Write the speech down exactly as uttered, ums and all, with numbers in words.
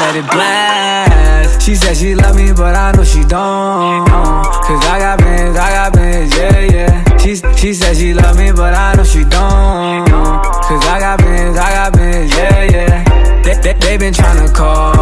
let it blast. She said she love me, but I know she don't. Cause I got bands, I got bands, yeah, yeah. She, she said she love me, but I know she don't. Cause I got bands, I got bands, yeah, yeah. They, they, they been tryna call